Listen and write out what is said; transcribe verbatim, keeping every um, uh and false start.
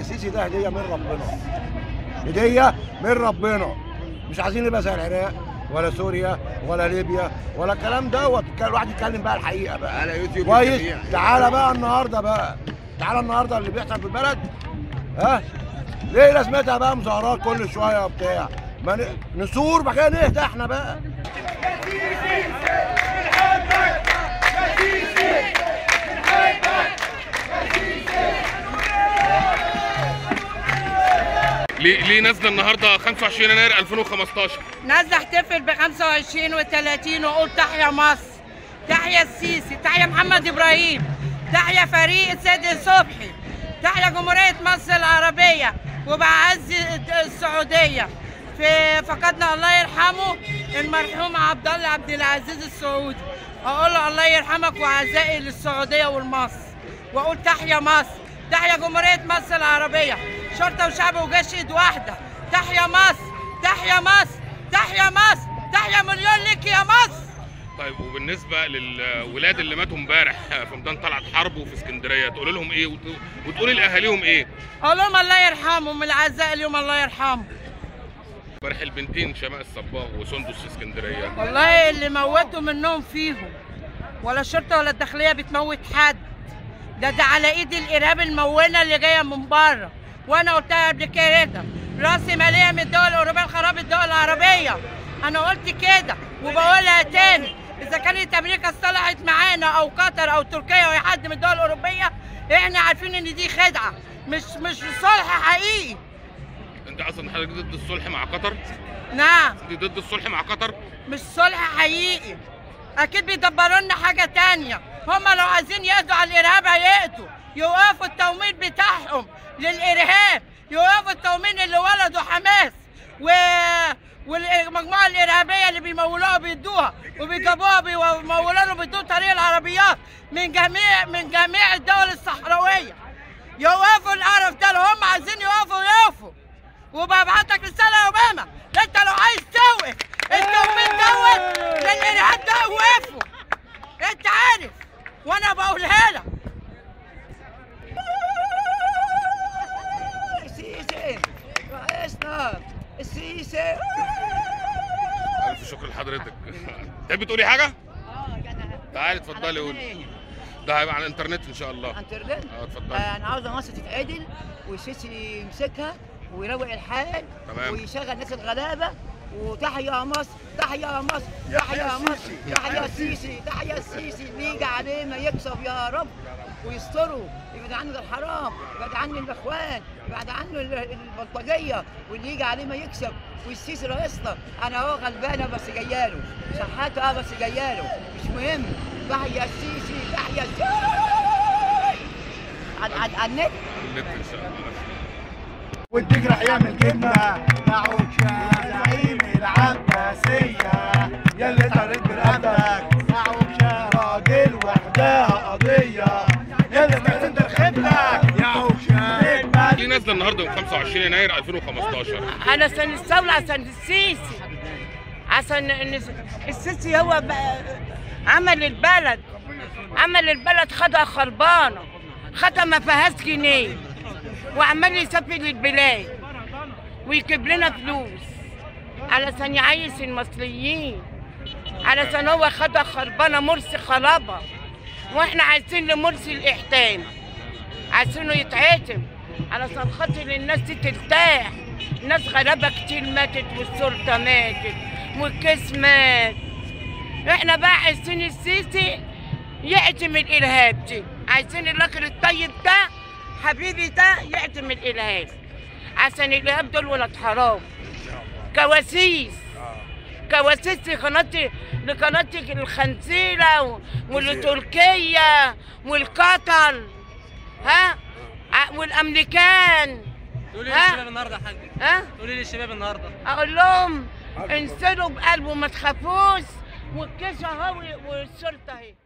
السيسي ده هديه من ربنا، هديه من ربنا. مش عايزين نبقى زي العراق ولا سوريا ولا ليبيا ولا الكلام دوت. الواحد يتكلم بقى الحقيقه بقى على يوتيوب كويس. تعالى بقى النهارده بقى، تعالى النهارده اللي بيحصل في البلد. ها ليه لازمتها بقى مظاهرات كل شويه وبتاع؟ ما نثور بعد كده نهدى احنا بقى. ليه ليه نازله النهارده خمسة وعشرين يناير ألفين وخمستاشر؟ نازله احتفل ب خمسة وعشرين وثلاثين واقول تحيا مصر، تحيا السيسي، تحيا محمد ابراهيم، تحيا فريق السيد صبحي، تحيا جمهوريه مصر العربيه وبعز السعوديه. في فقدنا الله يرحمه المرحوم عبد الله عبد العزيز السعودي. اقول له الله يرحمك وعزائي للسعوديه والمصر، واقول تحيا مصر، تحيا جمهوريه مصر العربيه، شرطه وشعب وجيش ايد واحده. تحيا مصر، تحيا مصر، تحيا مصر، تحيا مليون ليك يا مصر. طيب وبالنسبه للولاد اللي ماتوا امبارح في ميدان طلعت حرب وفي اسكندريه تقول لهم ايه وتقولي لاهاليهم ايه؟ اقول لهم الله يرحمهم، العزاء اليوم الله يرحمهم. امبارح البنتين شماء الصباغ وسندس في اسكندريه، والله اللي موتوا منهم فيهم، ولا الشرطه ولا الداخليه بتموت حد. ده ده على ايد الارهاب المونه اللي جايه من بره. وانا قلتها قبل كده، راسي ماليه من الدول الاوروبيه لخراب الدول العربيه. انا قلت كده وبقولها تاني، اذا كانت امريكا اصطلحت معانا او قطر او تركيا او اي حد من الدول الاوروبيه، احنا عارفين ان دي خدعه، مش مش صلح حقيقي. انت اصلا حضرتك ضد الصلح مع قطر؟ نعم. انت ضد الصلح مع قطر؟ مش صلح حقيقي، اكيد بيدبروا لنا حاجه تانيه. هم لو عايزين يقضوا على الارهاب هيقضوا، يوقفوا التمويل بتاعهم للارهاب، يوقفوا التمويل اللي ولدوا حماس و والمجموعه الارهابيه اللي بيمولوها بيدوها وبيجابوها بيمولوا لهم بيدوا طريق العربيات من جميع من جميع الدول الصحراويه. يوقفوا القرف ده، لو هم عايزين يوقفوا يوقفوا. وببعتك رساله يا اوباما، انت لو عايز توقف التمويل دوت للارهاب ده وقفوا. انت عارف وانا بقولها لك. السيسي رئيسنا السيسي. الف شكر لحضرتك. تحبي تقولي حاجه؟ اه تعالي اتفضلي قولي. ده هيبقى على الانترنت ان شاء الله. انترنت؟ اه اتفضلي. آه انا عاوزه مصر تتعدل والسيسي يمسكها ويروق الحال. تمام. ويشغل الناس الغلابه. وتحيا مصر، تحيا مصر، تحيا مصر، تحيا السيسي، تحيا السيسي. اللي يجي عليه ما يكسب يا رب ويستره، يبعد عنه الحرام، يبعد عنه الاخوان، يبعد عنه البلطجيه، واللي يجي عليه ما يكسب. والسيسي رئيسنا. انا اهو غلبانه بس جاياله، شحاته اه بس جاياله، مش مهم. تحيا السيسي، تحيا السيسي. على على النت؟ النت ان شاء الله. وتجرح يعمل كلمه معوش يا زعيم العباسيه، يلي طريق برقبتك معوش يا راجل وحدها قضيه، يلي تعتمد خبلك يا عوشة. دي نازله النهارده يوم خمسة وعشرين يناير ألفين وخمستاشر. انا عشان الثوره، عشان السيسي، عشان السيسي هو عمل البلد، عمل البلد خدها خربانه، خدها ما فيهاش جنيه، وعمال يسافر البلاد ويجيب لنا فلوس علشان يعيش المصريين، علشان هو خدها خربانه. مرسي خربها، واحنا عايزين لمرسي الاحتام، عايزينه يتعتم علشان خاطر الناس دي ترتاح. ناس غلابه كتير ماتت والشرطه ماتت والكيس مات. احنا بقى عايزين السيسي يعتم الارهاب دي، عايزين الراجل الطيب ده حبيبي ده يعتم الارهاب، عشان الارهاب دول ولاد حرام، كواسيس، كواسيس لقناه لقناه الخنزيره والتركيه والقطر، ها، والامريكان. تقولي للشباب النهارده يا حاج؟ ها؟ تقولي للشباب النهارده؟ اقول لهم انسلوا بقلبه ما تخافوش، والكيس اهو والشرطه اهي.